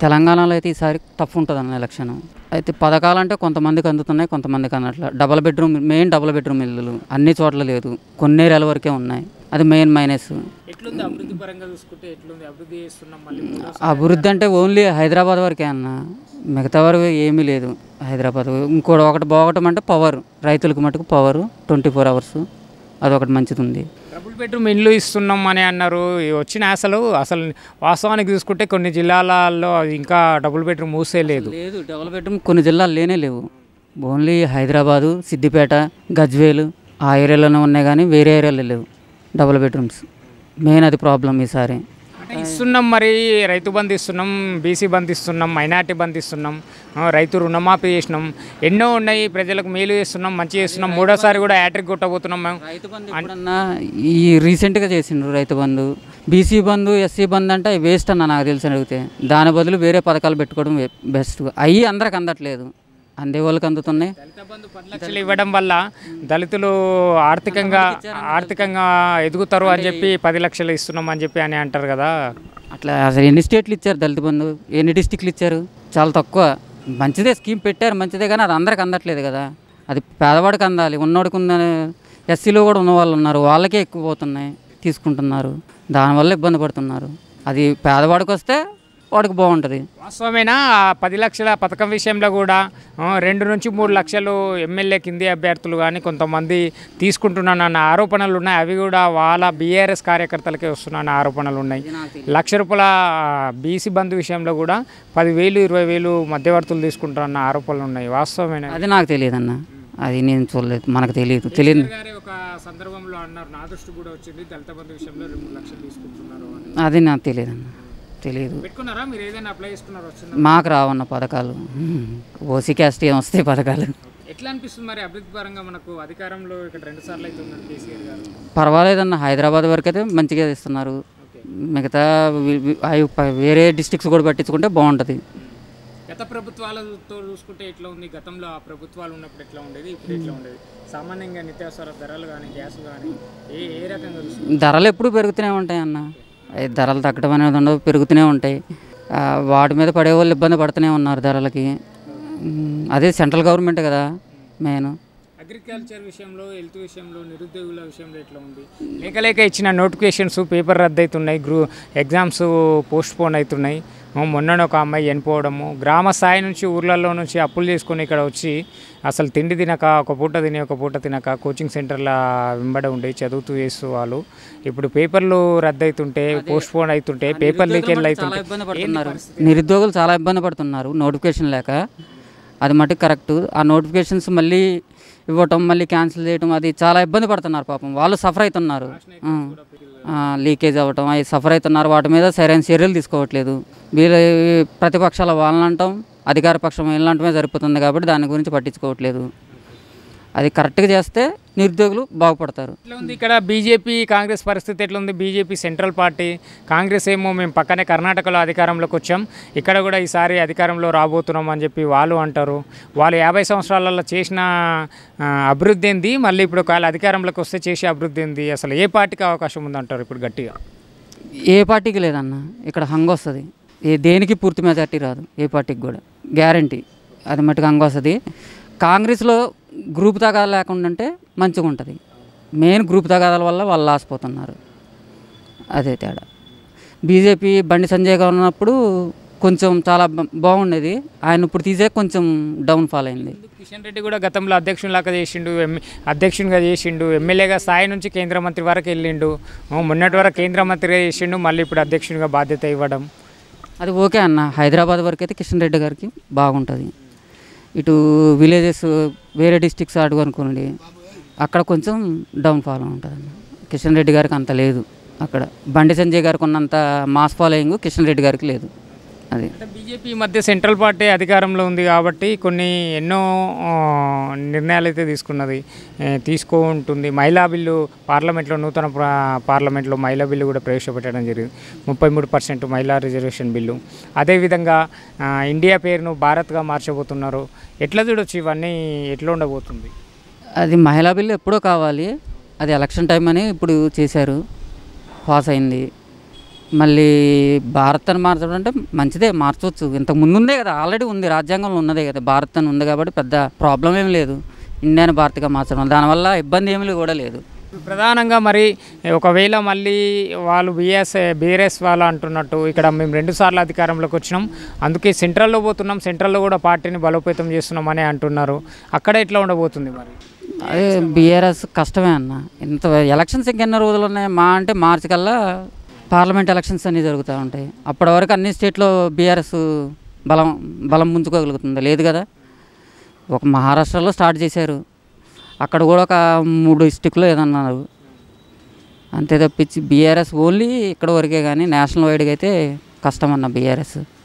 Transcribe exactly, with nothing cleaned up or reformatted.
తెలంగాణలో అయితే ఈసారి టఫ్ ఉంటుంది అన్న ఎలక్షన్. అయితే పథకాలంటే కొంతమందికి అందుతున్నాయి, కొంతమందికి అన్నట్ల. Double bedroom main double bedroom ఇల్లులు అన్ని చోట్ల లేదు, కొన్ని ఏరియాల వరకే ఉన్నాయి. అది మెయిన్ మైనస్. అభివృద్ధి అంటే ఓన్లీ హైదరాబాద్ వరకే అన్న, మిగతా వరకు ఏమీ లేదు హైదరాబాద్. ఇంకోటి ఒకటి బాగటం అంటే పవర్, రైతులకు మటుకు పవర్ ట్వంటీ ఫోర్ అవర్స్ అదొకటి మంచిది ఉంది. డబుల్ బెడ్రూమ్ ఇల్లు ఇస్తున్నాం అని అన్నారు. వచ్చిన అసలు అసలు వాస్తవానికి చూసుకుంటే కొన్ని జిల్లాలలో ఇంకా డబుల్ బెడ్రూమ్ మూసే లేదు లేదు డబుల్ బెడ్రూమ్ కొన్ని జిల్లాలు లేనే లేవు. ఓన్లీ హైదరాబాదు, సిద్దిపేట, గజ్వేలు ఆ ఏరియాలోనే ఉన్నాయి, కానీ వేరే ఏరియాలో లేవు డబుల్ బెడ్రూమ్స్. మెయిన్ అది ప్రాబ్లం ఈసారి. అంటే ఇస్తున్నాం, మరి రైతు బంధు ఇస్తున్నాం, బీసీ బంధు ఇస్తున్నాం, మైనార్టీ బంధు ఇస్తున్నాం, రైతు రుణమాఫీ చేసినాం, ఎన్నో ఉన్నాయి, ప్రజలకు మేలు చేస్తున్నాం, మంచి చేస్తున్నాం. మూడోసారి కూడా హ్యాట్రిక్ కొట్టబోతున్నాం మేము. రైతు బంధు అన్న ఈ రీసెంట్గా చేసిండ్రు రైతు బంధు. బీసీ బంధు, ఎస్సీ బంధు అంటే వేస్ట్ అన్న నాకు తెలిసి అడిగితే. దాని బదులు వేరే పథకాలు పెట్టుకోవడం బెస్ట్. అవి అందరికి అందట్లేదు, అందే వాళ్ళకి అందుతున్నాయి. దళిత బంధు పది లక్షలు ఇవ్వడం వల్ల దళితులు ఆర్థికంగా ఆర్థికంగా ఎదుగుతారు అని చెప్పి పది లక్షలు ఇస్తున్నాం అని చెప్పి అని అంటారు కదా. అట్లా అసలు ఎన్ని స్టేట్లు ఇచ్చారు దళిత బంధు, ఎన్ని డిస్టిక్లు ఇచ్చారు? చాలా తక్కువ. మంచిదే స్కీమ్ పెట్టారు, మంచిదే, కానీ అది అందరికి అందట్లేదు కదా. అది పేదవాడికి అందాలి, ఉన్నోడికి ఉన్న. ఎస్సీలో కూడా ఉన్న వాళ్ళు ఉన్నారు, వాళ్ళకే ఎక్కువ పోతున్నాయి, తీసుకుంటున్నారు, దానివల్ల ఇబ్బంది పడుతున్నారు. అది పేదవాడికి వస్తే వాడికి బాగుంటుంది. వాస్తవమైన పది లక్షల పథకం విషయంలో కూడా రెండు నుంచి మూడు లక్షలు ఎమ్మెల్యే కింది అభ్యర్థులు కానీ కొంతమంది తీసుకుంటున్నానన్న ఆరోపణలు ఉన్నాయి. అవి కూడా వాళ్ళ బీఆర్ఎస్ కార్యకర్తలకే వస్తున్నాయన్న ఆరోపణలు ఉన్నాయి. లక్ష రూపాయల బీసీ బంధు విషయంలో కూడా పదివేలు ఇరవై వేలు మధ్యవర్తులు తీసుకుంటారన్న ఆరోపణలు ఉన్నాయి. వాస్తవమైన అది నాకు తెలియదు అన్న, అది నేను చూడలేదు, మనకు తెలియదు తెలియదు ఒక సందర్భంలో అన్నారు, నా దృష్టి కూడా వచ్చింది, దళిత బంధు విషయంలో రెండు లక్షలు తీసుకుంటున్నారు. అది నాకు తెలియదు అన్న, తెలియదు. మాకు రావన్న పథకాలు, ఓసీ క్యాస్ట్ ఏం వస్తాయి పథకాలు. ఎట్లా అనిపిస్తుంది మరి అభివృద్ధి పరంగా? మనకు అధికారంలో ఇక్కడ రెండు సార్లు అయితే ఉన్నారు కేసీఆర్ గారు. పర్వాలేదన్న, హైదరాబాద్ వరకు అయితే మంచిగా ఇస్తున్నారు. మిగతా వేరే డిస్ట్రిక్ట్స్ కూడా పట్టించుకుంటే బాగుంటుంది. గత ప్రభుత్వాలతో చూసుకుంటే ఎట్లా ఉంది? గతంలో ఆ ప్రభుత్వాలు ఉన్నప్పుడు ఎట్లా ఉండేది, ఇప్పుడు ఎట్లా ఉండేది? సామాన్యంగా నిత్యావసర ధరలు కానీ, గ్యాస్ కానీ ఏ ఏ రకంగా ధరలు ఎప్పుడు పెరుగుతూనే ఉంటాయి అన్న. ధరలు తగ్గడం అనేది ఉండవు, పెరుగుతూనే ఉంటాయి. వాటి మీద పడే వాళ్ళు ఇబ్బంది పడుతూనే ఉన్నారు ధరలకి. అదే సెంట్రల్ గవర్నమెంట్ కదా మెయిన్. అగ్రికల్చర్ విషయంలో, హెల్త్ విషయంలో, నిరుద్యోగుల విషయంలో ఎట్లా ఉంది? లేక లేక ఇచ్చిన నోటిఫికేషన్స్ పేపర్ రద్దు అవుతున్నాయి, గ్రూ ఎగ్జామ్స్ పోస్ట్ పోన్ అవుతున్నాయి. మొన్న ఒక అమ్మాయి చనిపోవడము, గ్రామ స్థాయి నుంచి ఊర్లలో నుంచి అప్పులు చేసుకొని ఇక్కడ వచ్చి అసలు తిండి తినక, ఒక పూట తిని ఒక పూట తినక కోచింగ్ సెంటర్ల వెంబడి ఉండి చదువుతూ చేస్తూ వాళ్ళు ఇప్పుడు పేపర్లు రద్దు అవుతుంటే, పోస్ట్ పోన్ అవుతుంటే, పేపర్ లీకేజ్ అవుతుంటే నిరుద్యోగులు చాలా ఇబ్బంది పడుతున్నారు నోటిఫికేషన్ లేక. అది మటుకు కరెక్ట్. ఆ నోటిఫికేషన్స్ మళ్ళీ ఇవ్వటం, మళ్ళీ క్యాన్సిల్ చేయటం, అది చాలా ఇబ్బంది పడుతున్నారు పాపం. వాళ్ళు సఫర్ అవుతున్నారు, లీకేజ్ అవ్వటం, అవి సఫర్ అవుతున్నారు. వాటి మీద సరైన చర్యలు తీసుకోవట్లేదు. వీళ్ళ ప్రతిపక్షాల వాళ్ళని అంటాం, అధికార పక్షం వీళ్ళంటమే సరిపోతుంది కాబట్టి దాని గురించి పట్టించుకోవట్లేదు. అది కరెక్ట్గా చేస్తే నిరుద్యోగులు బాగుపడతారు. ఎట్లా ఉంది ఇక్కడ బీజేపీ కాంగ్రెస్ పరిస్థితి ఎట్లా ఉంది? బీజేపీ సెంట్రల్ పార్టీ, కాంగ్రెస్ ఏమో మేము పక్కనే కర్ణాటకలో అధికారంలోకి వచ్చాం, ఇక్కడ కూడా ఈసారి అధికారంలో రాబోతున్నాం అని చెప్పి వాళ్ళు అంటారు. వాళ్ళు యాభై సంవత్సరాలలో చేసిన అభివృద్ధి ఏంది, మళ్ళీ ఇప్పుడు ఒకవేళ అధికారంలోకి వస్తే చేసే అభివృద్ధి ఏంది? అసలు ఏ పార్టీకి అవకాశం ఉందంటారు ఇప్పుడు గట్టిగా? ఏ పార్టీకి లేదన్న, ఇక్కడ హంగ వస్తుంది. ఏ దేనికి పూర్తి మెజార్టీ రాదు, ఏ పార్టీకి కూడా గ్యారంటీ. అది మట్టుకు హంగ వస్తుంది. కాంగ్రెస్లో గ్రూప్ తగాదాలు లేకుండా ఉంటే మంచిగా ఉంటుంది. మెయిన్ గ్రూప్ తగాదాల వల్ల వాళ్ళు లాసిపోతున్నారు, అదే తేడా. బీజేపీ బండి సంజయ్ గారు ఉన్నప్పుడు కొంచెం చాలా బాగుండేది, ఆయన ఇప్పుడు తీసే కొంచెం డౌన్ఫాల్ అయింది. కిషన్ రెడ్డి కూడా గతంలో అధ్యక్షునిలాగా చేసిండు, ఎమ్ అధ్యక్షునిగా చేసిండు, ఎమ్మెల్యేగా స్థాయి నుంచి కేంద్ర మంత్రి వరకు వెళ్ళిండు, మొన్నటి వరకు కేంద్ర మంత్రిగా చేసిండు, మళ్ళీ ఇప్పుడు అధ్యక్షునిగా బాధ్యత ఇవ్వడం అది ఓకే అన్న. హైదరాబాద్ వరకు అయితే కిషన్ రెడ్డి గారికి బాగుంటుంది. ఇటు విలేజెస్ వేరే డిస్టిక్స్ అడుగు అనుకోండి, అక్కడ కొంచెం డౌన్ఫాల్ ఉంటుంది అన్న. కిషన్ రెడ్డి గారికి అంత లేదు అక్కడ. బండి సంజయ్ గారికి ఉన్నంత మాస్ ఫాలోయింగ్ కిషన్ రెడ్డి గారికి లేదు. అది బీజేపీ మధ్య సెంట్రల్ పార్టీ అధికారంలో ఉంది కాబట్టి కొన్ని ఎన్నో నిర్ణయాలు అయితే తీసుకున్నది, తీసుకుంటుంది. మహిళా బిల్లు పార్లమెంట్లో, నూతన పార్లమెంట్లో మహిళా బిల్లు కూడా ప్రవేశపెట్టడం జరిగింది. ముప్పై మూడు పర్సెంట్ మహిళా రిజర్వేషన్ బిల్లు. అదేవిధంగా ఇండియా పేరును భారత్గా మార్చబోతున్నారు. ఎట్లా చూడొచ్చు ఇవన్నీ, ఎట్లా ఉండబోతుంది? అది మహిళా బిల్లు ఎప్పుడో కావాలి, అది ఎలక్షన్ టైం అని ఇప్పుడు చేశారు, పాస్ అయింది. మళ్ళీ భారత్ అని మార్చడం అంటే మంచిదే, మార్చవచ్చు. ఇంతకు ముందు ఉందే కదా, ఆల్రెడీ ఉంది, రాజ్యాంగంలో ఉన్నదే కదా, భారత్ అని ఉంది కాబట్టి పెద్ద ప్రాబ్లం ఏం లేదు ఇండియాని భారత్గా మార్చడం, దానివల్ల ఇబ్బంది ఏమీ కూడా లేదు. ప్రధానంగా మరి ఒకవేళ మళ్ళీ వాళ్ళు బీఎస్ బీఆర్ఎస్ వాళ్ళు అంటున్నట్టు ఇక్కడ మేము రెండు సార్లు అధికారంలోకి వచ్చినాం, అందుకే సెంట్రల్లో పోతున్నాం, సెంట్రల్లో కూడా పార్టీని బలోపేతం చేస్తున్నాం అని అంటున్నారు. అక్కడ ఎట్లా ఉండబోతుంది మరి? అదే బీఆర్ఎస్ కష్టమే అన్న. ఇంత ఎలక్షన్స్ ఇంకెన్నో రోజులు ఉన్నాయి, మా అంటే మార్చి కల్లా పార్లమెంట్ ఎలక్షన్స్ అన్నీ జరుగుతూ ఉంటాయి. అప్పటి వరకు అన్ని స్టేట్లో బీఆర్ఎస్ బలం బలం పుంజుకోగలుగుతుంది, లేదు కదా. ఒక మహారాష్ట్రలో స్టార్ట్ చేశారు, అక్కడ కూడా ఒక మూడు డిస్టిక్లో ఏదన్నారు, అంతే తప్పించి బీఆర్ఎస్ ఓన్లీ ఇక్కడ వరకే, కానీ నేషనల్ వైడ్గా అయితే కష్టం అన్న బీఆర్ఎస్.